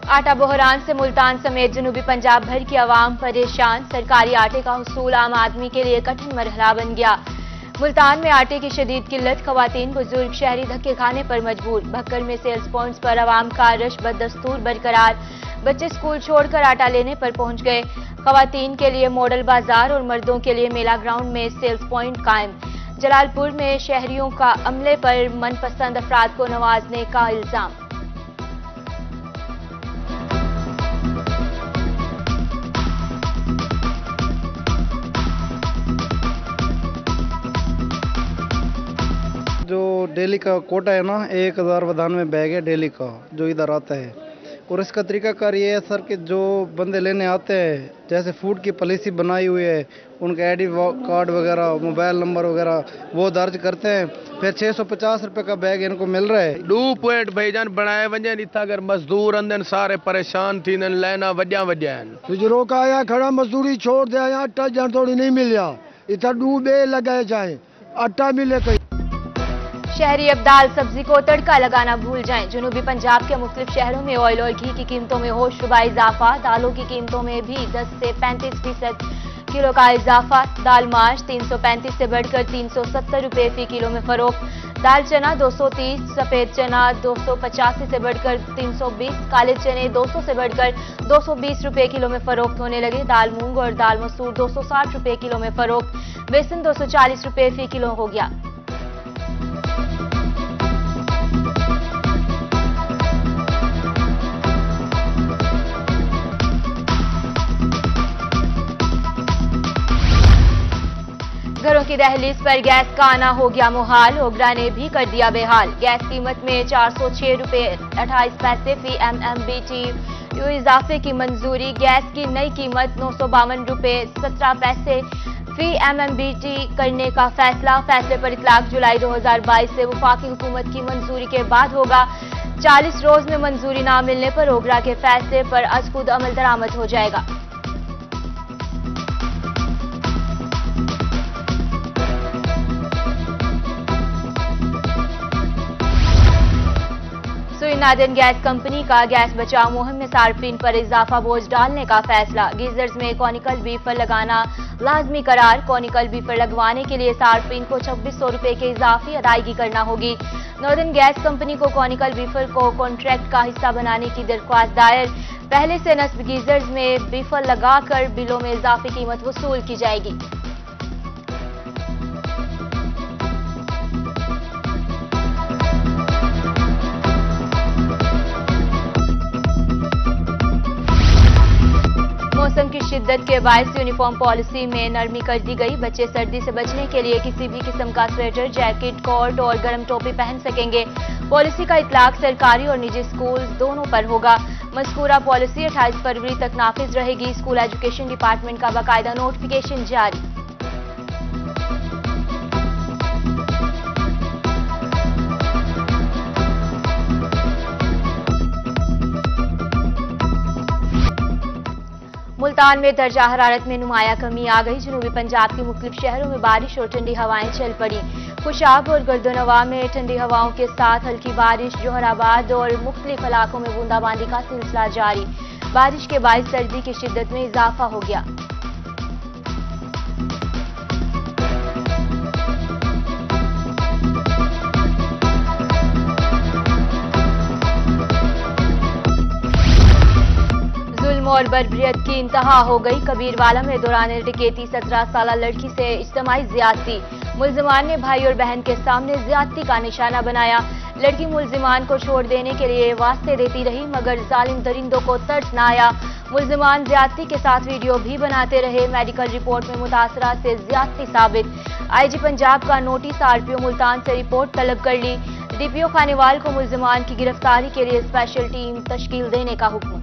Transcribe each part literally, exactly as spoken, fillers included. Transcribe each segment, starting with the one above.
आटा बहरान से मुल्तान समेत जनूबी पंजाब भर की आवाम परेशान। सरकारी आटे का हुसूल आम आदमी के लिए कठिन मरहला बन गया। मुल्तान में आटे की शदीद किल्लत, खवातीन बुजुर्ग शहरी धक्के खाने पर मजबूर। भक्कर में सेल्स पॉइंट्स पर आवाम का रश बदस्तूर बरकरार। बच्चे स्कूल छोड़कर आटा लेने पर पहुंच गए। खवातीन के लिए मॉडल बाजार और मर्दों के लिए मेला ग्राउंड में सेल्स पॉइंट कायम। जलालपुर में शहरियों का अमले पर मनपसंद अफराद को नवाजने का इल्जाम। जो डेली का कोटा है ना, एक हज़ार बदानवे बैग है डेली का जो इधर आता है। और इसका तरीकाकार ये है सर कि जो बंदे लेने आते हैं, जैसे फूड की पॉलिसी बनाई हुई है, उनके आईडी कार्ड वगैरह, मोबाइल नंबर वगैरह वो दर्ज करते हैं। फिर छः सौ पचास रुपये का बैग इनको मिल रहा है। डू पॉइंट भाईजान बनाए वजन इतना अगर मजदूर अंदर सारे परेशान थी लाइना वड्या वड्या गुजरो का आया खड़ा मजदूरी छोड़ दे आया, आटा जन थोड़ी नहीं मिलिया, इतना डू बे लगाए जाए आटा मिले कहीं। शहरी अब दाल सब्जी को तड़का लगाना भूल जाएं। जनूबी पंजाब के मुख्तलिफ शहरों में ऑयल और घी की कीमतों में होशरुबा इजाफा। दालों की कीमतों में भी दस से पैंतीस फीसद किलो का इजाफा। दाल मार्च तीन सौ पैंतीस से बढ़कर तीन सौ सत्तर रुपये फी किलो में फरोख्त। दाल चना दो सौ तीस, सफेद चना दो सौ पचासी से बढ़कर तीन सौ बीस, काले चने दो सौ से बढ़कर दो सौ बीस रुपये किलो में फरोख्त होने लगे। दाल मूंग और दाल मसूर दो सौ साठ रुपये किलो में फरोख्त। बेसन दो सौ चालीस रुपये फी किलो हो गया। घरों की दहलीज पर गैस का आना हो गया मुहाल। ओगरा ने भी कर दिया बेहाल। गैस कीमत में चार सौ छह रुपये अट्ठाईस पैसे फी M M B T U इजाफे की मंजूरी। गैस की नई कीमत नौ सौ बावन रुपये सत्रह पैसे फी एम एम बी टी करने का फैसला। फैसले पर इतलाक जुलाई दो हजार बाईस से वफाकी हुकूमत की मंजूरी के बाद होगा। चालीस रोज में मंजूरी न मिलने पर ओगरा के फैसले पर अज खुद अमल दरामद हो जाएगा। नादन गैस कंपनी का गैस बचाव मुहिम में सार्फिन पर इजाफा बोझ डालने का फैसला। गीजर्स में कॉनिकल बीफर लगाना लाजमी करार। कॉनिकल बीफर लगवाने के लिए सार्फिन को छब्बीस सौ रुपये की इजाफी अदायगी करना होगी। नादन गैस कंपनी को कॉनिकल बीफर को कॉन्ट्रैक्ट का हिस्सा बनाने की दरख्वास्त दायर। पहले से नस्ब गीजर्स में बीफर लगाकर बिलों में इजाफी कीमत वसूल की जाएगी। मौसम की शिद्दत के बायस यूनिफॉर्म पॉलिसी में नरमी कर दी गई। बच्चे सर्दी से बचने के लिए किसी भी किस्म का स्वेटर, जैकेट, कोट और गर्म टोपी पहन सकेंगे। पॉलिसी का इतलाक सरकारी और निजी स्कूल दोनों पर होगा। मज़कूरा पॉलिसी अट्ठाईस फरवरी तक नाफिज रहेगी। स्कूल एजुकेशन डिपार्टमेंट का बाकायदा नोटिफिकेशन जारी। मुल्तान में दर्जा हरारत में नुमाया कमी आ गई। जनूबी पंजाब के मुख्तलिफ शहरों में बारिश और ठंडी हवाएं चल पड़ी। खुशाब और गर्दनवा में ठंडी हवाओं के साथ हल्की बारिश। जोहराबाद और मुख्तलिफ इलाकों में बूंदाबांदी का सिलसिला जारी। बारिश के बायस सर्दी की शिद्दत में इजाफा हो गया। और बर्बरियत की इंतहा हो गई। कबीरवाला में दौरान डकैती सत्रह साल लड़की से इज्तिमाई ज्यादती। मुल्जिमान ने भाई और बहन के सामने ज्यादती का निशाना बनाया। लड़की मुल्जिमान को छोड़ देने के लिए वास्ते देती रही, मगर जालिम दरिंदों को तरस न आया। मुल्जिमान ज्यादती के साथ वीडियो भी बनाते रहे। मेडिकल रिपोर्ट में मुतासरा से ज्यादती साबित। आईजी पंजाब का नोटिस आरपीओ मुल्तान से रिपोर्ट तलब कर ली। डीपीओ खानेवाल को मुल्जिमान की गिरफ्तारी के लिए स्पेशल टीम तश्कील देने का हुक्म।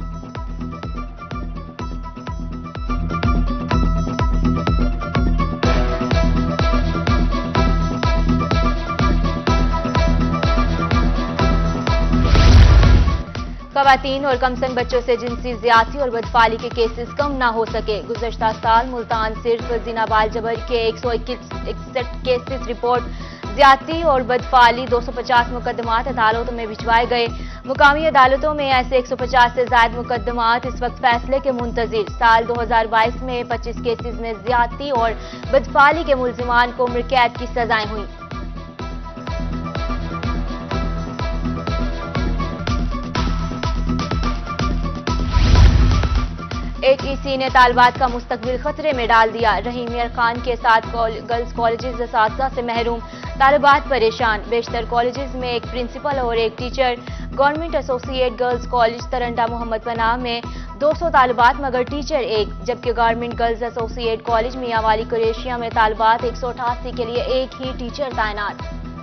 खवातीन और कमसन बच्चों से जिनसी ज्यादती और बदफाली के केसेस कम ना हो सके। गुज़श्ता साल मुल्तान सिर्फ जिना बाल जबर के एक सौ इकसठ केसेस रिपोर्ट ज्यादती और बदफाली दो सौ पचास मुकदमात अदालतों में भिजवाए गए। मुकामी अदालतों में ऐसे एक सौ पचास से ज्यादा मुकदमात इस वक्त फैसले के मुंतजिर। साल दो हजार बाईस में पच्चीस केसेस में ज्यादती और बदफाली के मुल्जिमान को उम्र कैद की सजाएं हुई। एक ईसी ने तालिबात का मुस्तकबिल खतरे में डाल दिया। रहीम मियां खान के साथ गर्ल्स कॉलेजेस असातिज़ा से महरूम, तालिबात परेशान। बेशतर कॉलेजेस में एक प्रिंसिपल और एक teacher. Government associate girls college Taranda Muhammad Panah में दो सौ तालिबात मगर टीचर एक, जबकि government girls associate college Mianwali Qureshian में तालिबात एक सौ अठासी के लिए एक ही टीचर तैनात।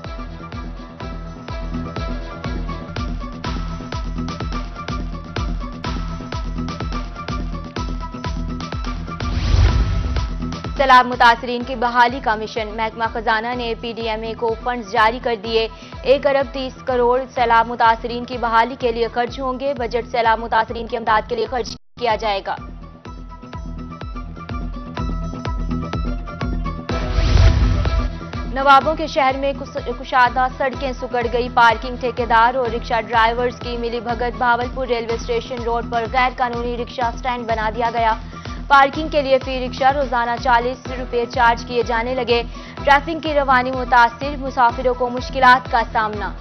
सैलाब मुतासरीन की बहाली का मिशन। महकमा खजाना ने पीडीएमए को फंड्स जारी कर दिए। एक अरब तीस करोड़ सैलाब मुतासरीन की बहाली के लिए खर्च होंगे। बजट सैलाब मुतासरीन की इमदाद के लिए खर्च किया जाएगा। नवाबों के शहर में कुशादा सड़कें सुकड़ गई। पार्किंग ठेकेदार और रिक्शा ड्राइवर्स की मिली भगत। भावलपुर रेलवे स्टेशन रोड पर गैर कानूनी रिक्शा स्टैंड बना दिया गया। पार्किंग के लिए फी रिक्शा रोजाना चालीस रुपए चार्ज किए जाने लगे। ट्रैफिक की रवानी मुतासिर, मुसाफिरों को मुश्किलात का सामना।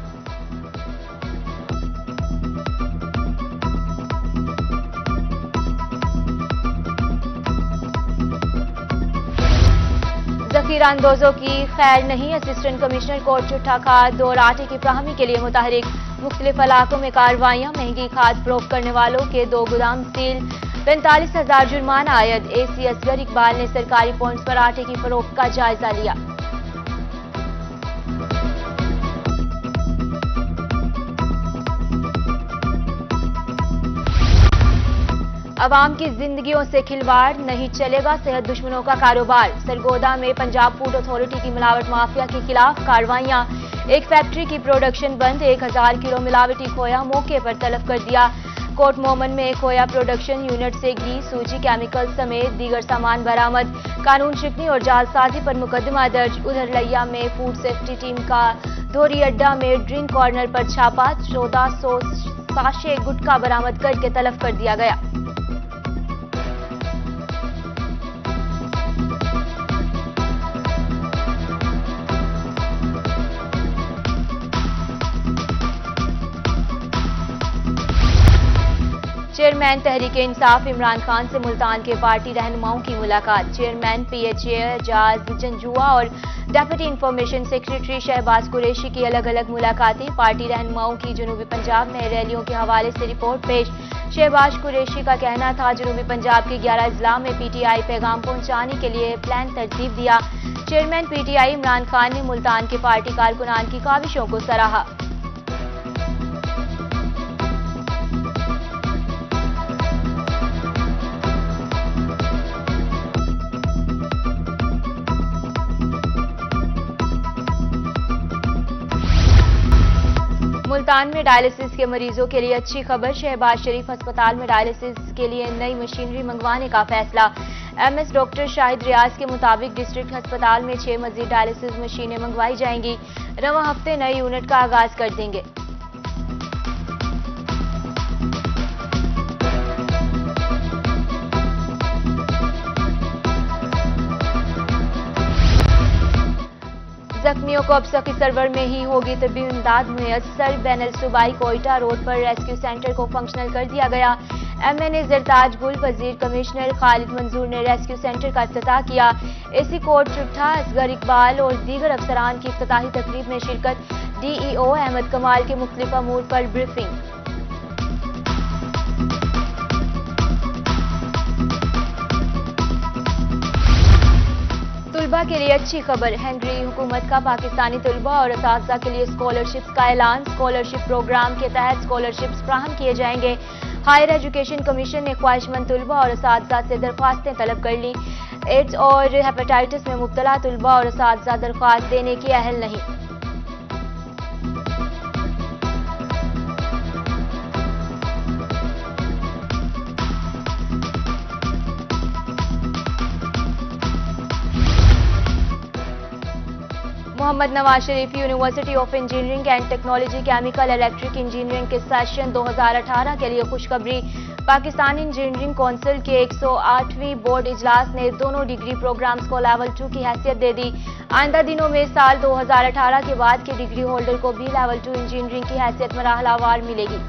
जखीरा अंदोजों की खैर नहीं। असिस्टेंट कमिश्नर कोर्ट चिट्ठा खाद और आटे की फ्राहमी के लिए मुतहरिक। मुख्तलिफ इलाकों में कार्रवाइयां। महंगी खाद फरोख्त करने वालों के दो गोदाम सील। पैंतालीस हजार जुर्माना आयद। एसी असगर इकबाल ने सरकारी पॉइंट्स पर आटे की फरोख्त का जायजा लिया। अवाम की जिंदगियों से खिलवाड़, नहीं चलेगा सेहत दुश्मनों का कारोबार। सरगोदा में पंजाब फूड अथॉरिटी की मिलावट माफिया के खिलाफ कार्रवाइयां। एक फैक्ट्री की प्रोडक्शन बंद। एक हजार किलो मिलावटी खोया मौके पर तलब कर दिया। कोट मोमन में खोया प्रोडक्शन यूनिट से घी, सूजी, केमिकल समेत दीगर सामान बरामद। कानून शिकनी और जालसाजी पर मुकदमा दर्ज। उधर लिया में फूड सेफ्टी टीम का धोरी अड्डा में ड्रिंक कॉर्नर पर छापा। चौदह सौ साशे गुटखा बरामद करके तलब कर दिया गया। चेयरमैन तहरीके इंसाफ इमरान खान से मुल्तान के पार्टी रहनुमाओं की मुलाकात। चेयरमैन पीएचए एजाज जंजुआ और deputy information secretary Shahbaz Qureshi की अलग अलग मुलाकातें। पार्टी रहनुमाओं की जनूबी पंजाब में रैलियों के हवाले से रिपोर्ट पेश। शहबाज कुरैशी का कहना था जनूबी पंजाब के ग्यारह अजला में पीटीआई पैगाम पहुंचाने के लिए प्लान तरतीब दिया। चेयरमैन पीटीआई इमरान खान ने मुल्तान के पार्टी कारकुनान की काविशों को सराहा। मुल्तान में डायलिसिस के मरीजों के लिए अच्छी खबर। शहबाज शरीफ अस्पताल में डायलिसिस के लिए नई मशीनरी मंगवाने का फैसला। एमएस डॉक्टर शाहिद रियाज के मुताबिक डिस्ट्रिक्ट अस्पताल में छह मजीद डायलिसिस मशीनें मंगवाई जाएंगी। रवां हफ्ते नए यूनिट का आगाज कर देंगे। जख्मियों को अब सखी सरवर में ही होगी तबी इमदाद मुयस्सर। बैनल सूबाई कोयटा रोड पर रेस्क्यू सेंटर को फंक्शनल कर दिया गया। एमएनए जरताज गुल, वजीर कमिश्नर खालिद मंजूर ने रेस्क्यू सेंटर का इफ्तिताह किया। एसी कोर्ट चिट्ठा असगर इकबाल और दीगर अफसरान की इफ्तिताही तकरीब में शिरकत। डीईओ अहमद कमाल के मुख्तलिफ अमूर पर ब्रीफिंग। तलबा के लिए अच्छी खबर। हेनरी हुकूमत का पाकिस्तानी तलबा और असातिज़ा के लिए स्कॉलरशिप्स का ऐलान। स्कॉलरशिप प्रोग्राम के तहत स्कॉलरशिप्स फ्राहम किए जाएंगे। हायर एजुकेशन कमीशन ने ख्वाहिशमंद तलबा और असातिज़ा से दरख्वास्तें तलब कर ली। एड्स और हेपेटाइटिस में मुब्तला तलबा और असातिज़ा दरख्वास्त देने की अहल नहीं। Muhammad Nawaz Sharif university of engineering and technology chemical electric engineering के सेशन दो हज़ार अठारह के लिए खुशखबरी। पाकिस्तान इंजीनियरिंग काउंसिल के एक सौ आठवीं बोर्ड इजलास ने दोनों डिग्री प्रोग्राम्स को लेवल टू की हैसियत दे दी। आइंदा दिनों में साल दो हज़ार अठारह के बाद के डिग्री होल्डर को भी लेवल टू इंजीनियरिंग की हैसियत मरहलावार मिलेगी।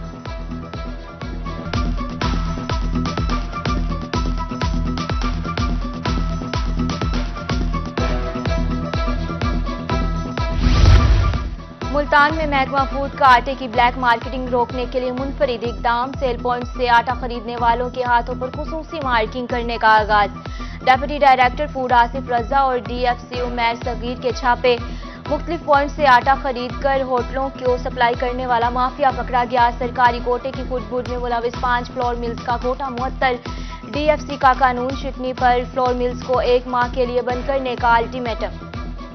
मुल्तान में महकमा फूड का आटे की ब्लैक मार्केटिंग रोकने के लिए मुनफरिद इकदाम। सेल पॉइंट से आटा खरीदने वालों के हाथों पर खुसूसी मार्किंग करने का आगाज। Deputy director food Asif Raza और डीएफसी उमैर सगीर के छापे। मुख्तलिफ पॉइंट से आटा खरीद कर होटलों को सप्लाई करने वाला माफिया पकड़ा गया। सरकारी कोटे की फूड बोर्ड में मुलविस पांच फ्लोर मिल्स का कोटा मुअत्तल। डीएफसी का कानून शिकनी पर फ्लोर मिल्स को एक माह के लिए बंद करने का अल्टीमेटम।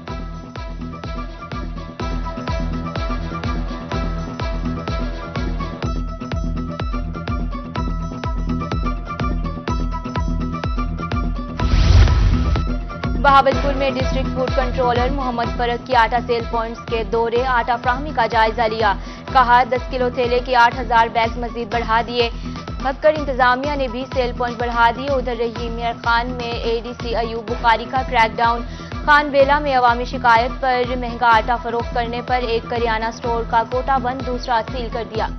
बहावलपुर में डिस्ट्रिक्ट फूड कंट्रोलर मोहम्मद फरक की आटा सेल पॉइंट्स के दौरे आटा फ्राहमी का जायजा लिया। कहा दस किलो थैले के आठ हजार बैग मजीद बढ़ा दिए। भक्कर इंतजामिया ने भी सेल पॉइंट बढ़ा दिए। उधर रहीम मियां खान में एडीसी अयूब बुखारी का क्रैकडाउन। खान बेला में अवामी शिकायत पर महंगा आटा फरोख्त करने पर एक करियाना स्टोर का कोटा बंद, दूसरा सील कर दिया।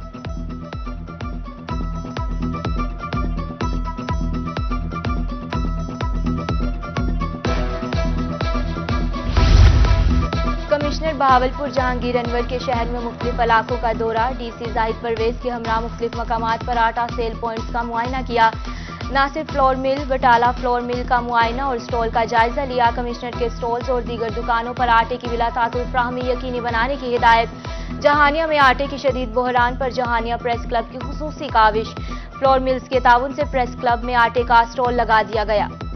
कमिश्नर बहावलपुर जहांगीर अनवर के शहर में मुख्तलिफ इलाकों का दौरा। डीसी जाहिद परवेज के हमरा मुख्तलिफ मकामात पर आटा सेल पॉइंट्स का मुआयना किया। Nasir flour mill, Batala flour mill का मुआयना और स्टॉल का जायजा लिया। कमिश्नर के स्टॉल्स और दीगर दुकानों पर आटे की बिलातातुल फ्राहमी यकीनी बनाने की हिदायत। जहानिया में आटे की शदीद बहरान पर जहानिया प्रेस क्लब की खुसूसी काविश। फ्लोर मिल्स के ताउन से प्रेस क्लब में आटे का स्टॉल लगा दिया गया।